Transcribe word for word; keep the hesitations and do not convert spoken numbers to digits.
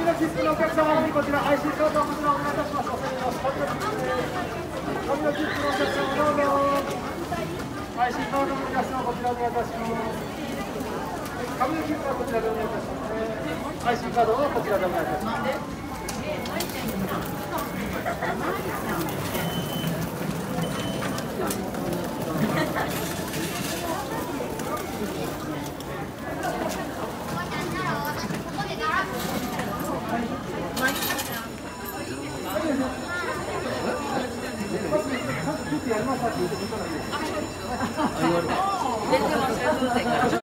の切符のお客様にこちら アイシー カードをこちらお願いいたします。紙の切符のお客様どうぞ。アイシー カードのお客様こちらお願いいたします。紙の切符はこちらでお願いいたします。アイシー カードはこちらでお願いいたします。